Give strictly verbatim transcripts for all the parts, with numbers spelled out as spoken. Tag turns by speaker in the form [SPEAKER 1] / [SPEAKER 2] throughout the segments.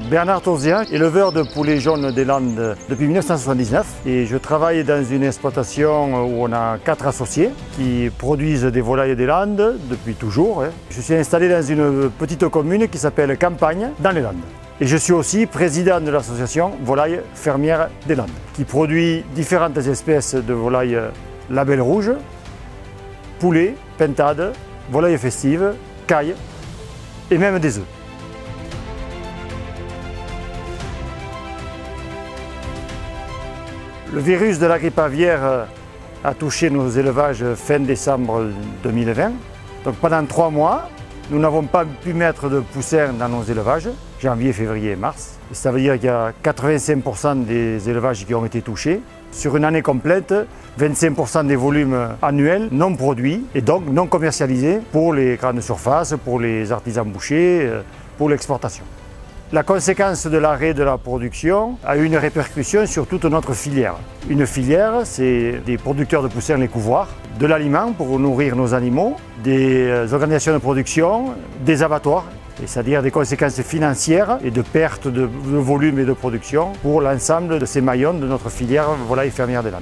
[SPEAKER 1] Bernard Torzian, éleveur de poulets jaunes des Landes depuis mille neuf cent soixante-dix-neuf. Et je travaille dans une exploitation où on a quatre associés qui produisent des volailles des Landes depuis toujours. Je suis installé dans une petite commune qui s'appelle Campagne, dans les Landes. Et je suis aussi président de l'association Volailles Fermières des Landes, qui produit différentes espèces de volailles label rouge, poulets, pintades, volailles festives, cailles et même des œufs. Le virus de la grippe aviaire a touché nos élevages fin décembre deux mille vingt. Donc pendant trois mois, nous n'avons pas pu mettre de poussins dans nos élevages, janvier, février et mars. Et ça veut dire qu'il y a quatre-vingt-cinq pour cent des élevages qui ont été touchés. Sur une année complète, vingt-cinq pour cent des volumes annuels non produits et donc non commercialisés pour les grandes surfaces, pour les artisans bouchers, pour l'exportation. La conséquence de l'arrêt de la production a eu une répercussion sur toute notre filière. Une filière, c'est des producteurs de poussins, les couvoirs, de l'aliment pour nourrir nos animaux, des organisations de production, des abattoirs, c'est-à-dire des conséquences financières et de perte de, de volume et de production pour l'ensemble de ces maillons de notre filière volaille fermière des Landes.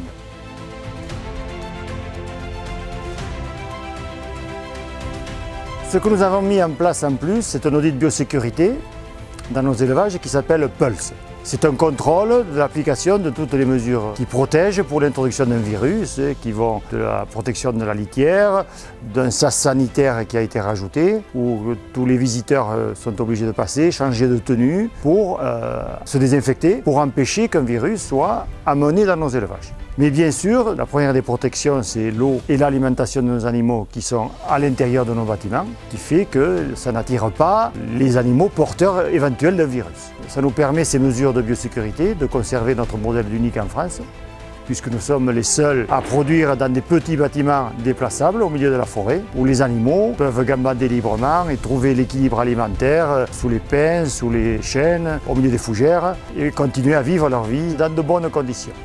[SPEAKER 1] Ce que nous avons mis en place en plus, c'est un audit biosécurité dans nos élevages qui s'appelle Pulse. C'est un contrôle de l'application de toutes les mesures qui protègent pour l'introduction d'un virus, qui vont de la protection de la litière, d'un sas sanitaire qui a été rajouté, où tous les visiteurs sont obligés de passer, changer de tenue pour euh, se désinfecter, pour empêcher qu'un virus soit amené dans nos élevages. Mais bien sûr, la première des protections, c'est l'eau et l'alimentation de nos animaux qui sont à l'intérieur de nos bâtiments, qui fait que ça n'attire pas les animaux porteurs éventuels d'un virus. Ça nous permet, ces mesures de biosécurité, de conserver notre modèle unique en France, puisque nous sommes les seuls à produire dans des petits bâtiments déplaçables au milieu de la forêt, où les animaux peuvent gambader librement et trouver l'équilibre alimentaire sous les pins, sous les chênes, au milieu des fougères, et continuer à vivre leur vie dans de bonnes conditions.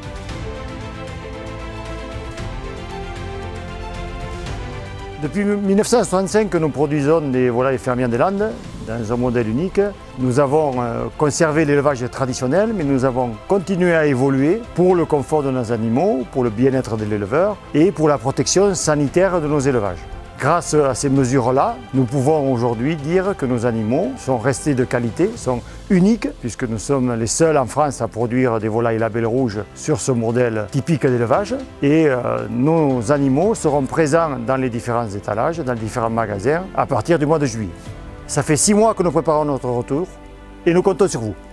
[SPEAKER 1] Depuis mille neuf cent soixante-cinq, nous produisons des volailles fermières des Landes dans un modèle unique. Nous avons conservé l'élevage traditionnel, mais nous avons continué à évoluer pour le confort de nos animaux, pour le bien-être de l'éleveur et pour la protection sanitaire de nos élevages. Grâce à ces mesures-là, nous pouvons aujourd'hui dire que nos animaux sont restés de qualité, sont uniques, puisque nous sommes les seuls en France à produire des volailles label rouge sur ce modèle typique d'élevage. Et euh, nos animaux seront présents dans les différents étalages, dans les différents magasins, à partir du mois de juillet. Ça fait six mois que nous préparons notre retour et nous comptons sur vous.